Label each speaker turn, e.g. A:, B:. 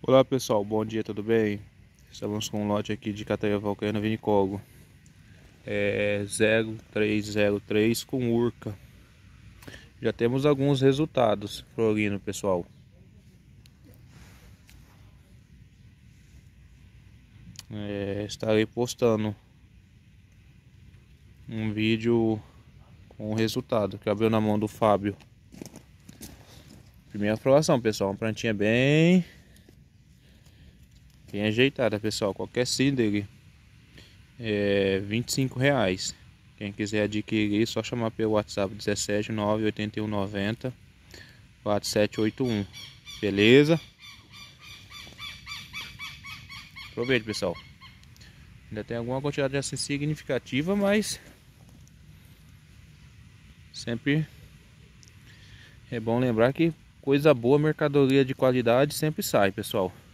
A: Olá pessoal, bom dia, tudo bem? Estamos com um lote aqui de Cataia Valcana Vinicogo 0303 com Urca. Já temos alguns resultados florindo, pessoal. Estarei postando um vídeo com o resultado que abriu na mão do Fábio. Primeira floração, pessoal, uma plantinha bem ajeitada, pessoal. Qualquer seed dele é R$ 25. Quem quiser adquirir, só chamar pelo WhatsApp 17 981 90 4781. Beleza? Aproveite, pessoal. Ainda tem alguma quantidade assim significativa, mas sempre é bom lembrar que coisa boa, mercadoria de qualidade sempre sai, pessoal.